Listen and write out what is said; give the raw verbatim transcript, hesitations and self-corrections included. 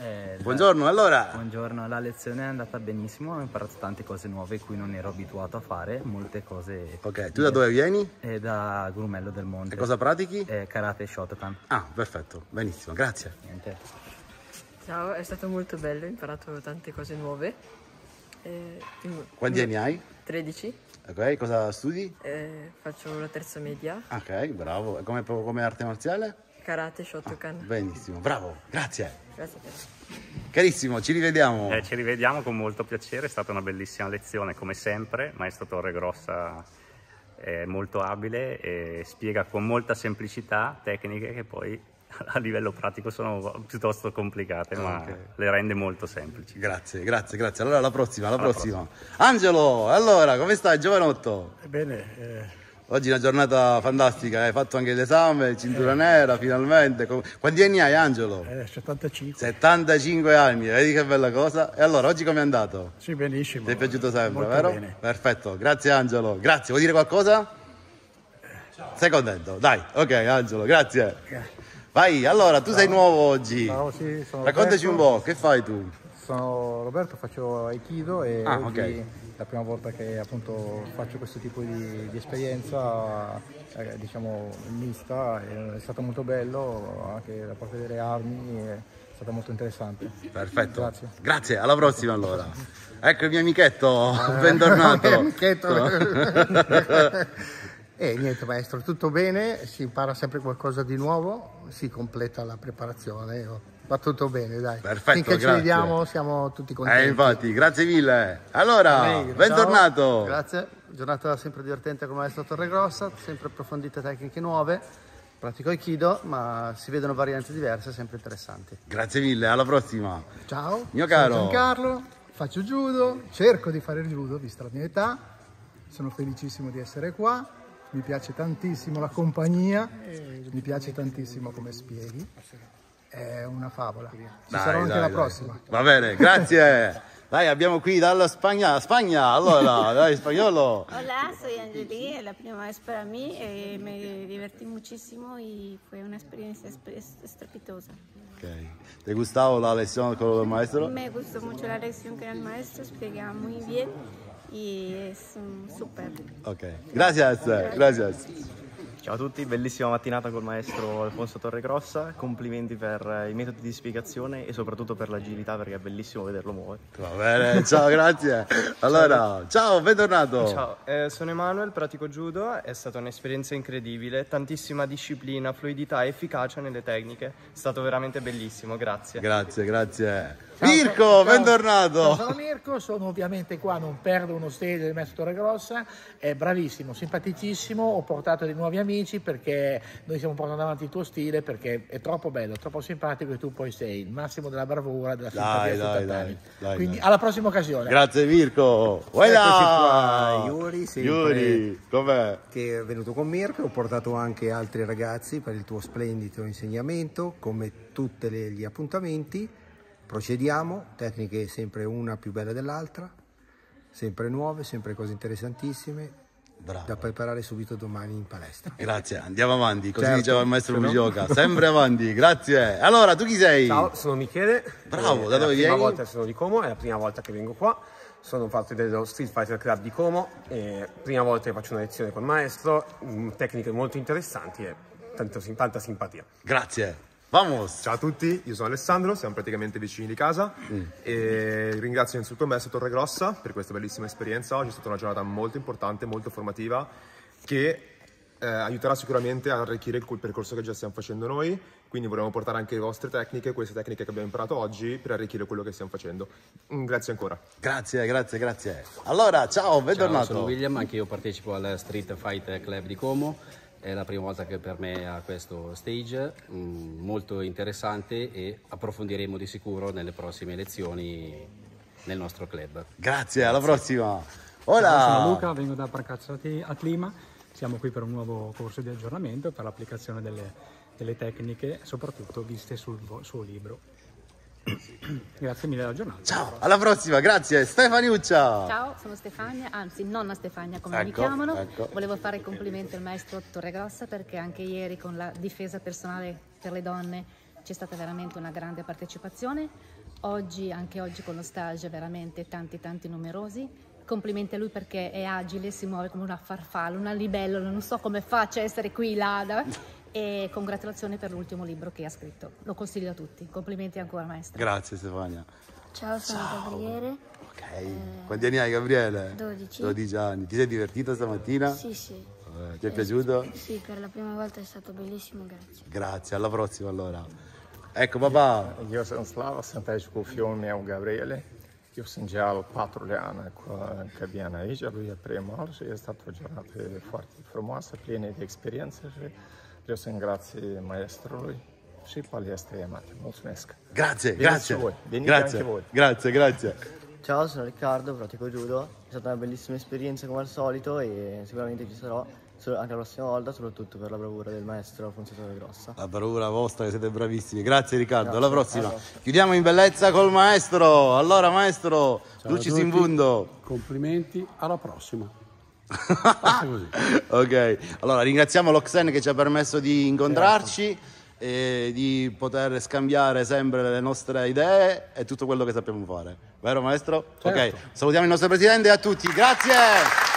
Eh, Buongiorno, allora. Buongiorno, la lezione è andata benissimo, ho imparato tante cose nuove cui non ero abituato a fare, molte cose. Ok, tu da dove vieni? Eh, da Grumello del Monte. E cosa pratichi? Eh, karate e Shotokan. Ah, perfetto, benissimo, grazie. Niente. Ciao, è stato molto bello, ho imparato tante cose nuove. Eh, Quanti anni hai? tredici. Ok, cosa studi? Eh, faccio la terza media. Ok, bravo. E come, come arte marziale? Karate, Shotokan. Ah, benissimo, bravo, grazie. Grazie a te. Carissimo, ci rivediamo. Eh, ci rivediamo con molto piacere, è stata una bellissima lezione come sempre, maestro Torregrossa è molto abile e spiega con molta semplicità tecniche che poi a livello pratico sono piuttosto complicate, ma okay. le rende molto semplici. Grazie, grazie, grazie. Allora alla prossima, alla, alla prossima. prossima. Angelo, allora, come stai, giovanotto? Bene. Eh... Oggi è una giornata fantastica, hai fatto anche l'esame, cintura eh. nera, finalmente. Quanti anni hai, Angelo? Eh, settantacinque. settantacinque anni, vedi che bella cosa. E allora, oggi com'è andato? Sì, benissimo. Ti è piaciuto sempre, molto vero? Bene. Perfetto, grazie Angelo. Grazie, vuoi dire qualcosa? Ciao. Sei contento? Dai, ok Angelo, grazie. Vai, allora, tu Ciao. sei nuovo oggi. Ciao, sì, sono Raccontaci Roberto. un po', che fai tu? Sono Roberto, faccio Aikido e ah, oggi okay. è la prima volta che appunto faccio questo tipo di, di esperienza, eh, diciamo mista, è stato molto bello, anche la parte delle armi è stata molto interessante. Perfetto, grazie. Grazie, alla prossima allora. Ecco il mio amichetto, eh, bentornato. amichetto. E niente maestro, tutto bene, si impara sempre qualcosa di nuovo, si completa la preparazione. Va tutto bene, dai. Perfetto, finché grazie. ci vediamo siamo tutti contenti. Eh, infatti, grazie mille. Allora, Lei, bentornato. Ciao. Grazie, giornata sempre divertente con il maestro Torregrossa, sempre approfondite tecniche nuove. Pratico Aikido, ma si vedono varianti diverse, sempre interessanti. Grazie mille, alla prossima. Ciao, mio caro. Sono Giancarlo, faccio judo, cerco di fare il judo, vista la mia età. Sono felicissimo di essere qua. Mi piace tantissimo la compagnia, mi piace tantissimo come spieghi. È una favola. Ci dai, sarò anche dai, la dai. prossima. Va bene, grazie. Dai, abbiamo qui dalla Spagna, Spagna, allora, dai, spagnolo. Hola, soy Angeli, es la primera vez para mí, eh, me divertí muchísimo y fue una experiencia estrepitosa. Okay. ¿Te gustó la lección con el maestro? Me gustó mucho la lección con el maestro, explicaba muy bien y es um, súper. Ok, gracias, gracias. Ciao a tutti, bellissima mattinata col maestro Alfonso Torregrossa, complimenti per i metodi di spiegazione e soprattutto per l'agilità perché è bellissimo vederlo muovere. Va bene, ciao, grazie. Allora, ciao, bentornato. Ciao, eh, sono Emanuel, pratico judo, è stata un'esperienza incredibile, tantissima disciplina, fluidità e efficacia nelle tecniche, è stato veramente bellissimo, grazie. Grazie, grazie. Ciao, Mirko, ciao. bentornato. Ciao, sono Mirko, sono ovviamente qua, non perdo uno stage del maestro Torregrossa, è bravissimo, simpaticissimo, ho portato dei nuovi amici perché noi stiamo portando avanti il tuo stile perché è troppo bello, troppo simpatico e tu poi sei il massimo della bravura, della simpatia. Dai, dai, dai, dai, Quindi dai. alla prossima occasione. Grazie Mirko. Voilà. Yuri, sempre Yuri, com'è? Che è venuto con Mirko, ho portato anche altri ragazzi per il tuo splendido insegnamento, come tutti gli appuntamenti. Procediamo, tecniche sempre una più bella dell'altra, sempre nuove, sempre cose interessantissime. Bravo. Da preparare subito domani in palestra. Grazie, andiamo avanti, così certo, diceva il maestro no? Fujioka, sempre avanti, grazie. Allora, tu chi sei? Ciao, sono Michele. Bravo, eh, da dove vieni? È la vieni? prima volta che sono di Como, è la prima volta che vengo qua. Sono parte dello Street Fighter Club di Como, e prima volta che faccio una lezione col maestro, mh, tecniche molto interessanti e tanto, tanta simpatia. Grazie. Vamos. Ciao a tutti, io sono Alessandro, siamo praticamente vicini di casa mm. e ringrazio innanzitutto il maestro Torregrossa per questa bellissima esperienza. Oggi è stata una giornata molto importante, molto formativa, che eh, aiuterà sicuramente a arricchire il percorso che già stiamo facendo noi, quindi vorremmo portare anche le vostre tecniche, queste tecniche che abbiamo imparato oggi, per arricchire quello che stiamo facendo. Mm, grazie ancora. Grazie, grazie, grazie. Allora, ciao, bentornato. Ciao, sono William, anche io partecipo al Street Fighter Club di Como. È la prima volta che per me ha questo stage, mh, molto interessante e approfondiremo di sicuro nelle prossime lezioni nel nostro club. Grazie, alla prossima. Hola. Ciao, sono Luca, vengo da Pracazzati a Clima, siamo qui per un nuovo corso di aggiornamento per l'applicazione delle, delle tecniche, soprattutto viste sul suo libro. Grazie mille della giornata. Ciao, alla prossima, grazie. Stefaniuccia. Ciao, sono Stefania, anzi nonna Stefania come ecco, mi chiamano. Ecco. Volevo fare i complimenti al maestro Torregrossa perché anche ieri con la difesa personale per le donne c'è stata veramente una grande partecipazione. Oggi, anche oggi con lo stage, veramente tanti tanti numerosi. Complimenti a lui perché è agile, si muove come una farfalla, una libellula, non so come faccia a essere qui là. Da... E congratulazioni per l'ultimo libro che ha scritto. Lo consiglio a tutti. Complimenti ancora, maestro. Grazie Stefania. Ciao, sono Ciao. Gabriele. Ok. Eh, Quanti anni hai, Gabriele? dodici. dodici anni. Ti sei divertito stamattina? Sì, sì. Eh, ti è piaciuto? Sì, per la prima volta è stato bellissimo, grazie. Grazie, alla prossima allora. Ecco papà. Io sono Slava, sunt aici cu fiul meu, Gabriele. Eu sunt già al patrulea an că vin aici, lui e primul și e stat o giornată foarte frumoasă, plină de experiență și vreau să îngrație maestrului și palestra amate. Mulțumesc. Grazie, Venite grazie. voi. Venite Grazie. anche voi. Grazie, grazie. Ciao, sono Riccardo, pratico judo. È stata una bellissima esperienza come al solito e sicuramente ci sarò anche la prossima volta, soprattutto per la bravura del maestro Alfonso Torregrossa. La bravura vostra, che siete bravissimi. Grazie Riccardo, Grazie. alla prossima. Alla prossima. Chiudiamo in bellezza col maestro. Allora maestro, Ciao lucis a tutti. in fundo. Complimenti, alla prossima. Ok, allora ringraziamo l'Oxen che ci ha permesso di incontrarci e di poter scambiare sempre le nostre idee e tutto quello che sappiamo fare. Vero maestro? Certo. Ok, salutiamo il nostro presidente e a tutti. Grazie!